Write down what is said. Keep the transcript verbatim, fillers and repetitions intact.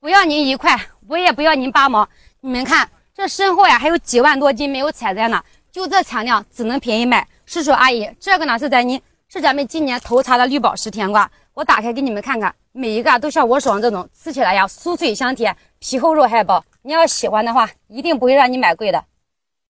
不要您一块，我也不要您八毛。你们看这身后呀，还有几万多斤没有采摘呢，就这产量只能便宜卖。叔叔阿姨，这个呢是咱您是咱们今年头茬的绿宝石甜瓜，我打开给你们看看，每一个都像我手上这种，吃起来呀酥脆香甜，皮厚肉还薄。你要喜欢的话，一定不会让你买贵的。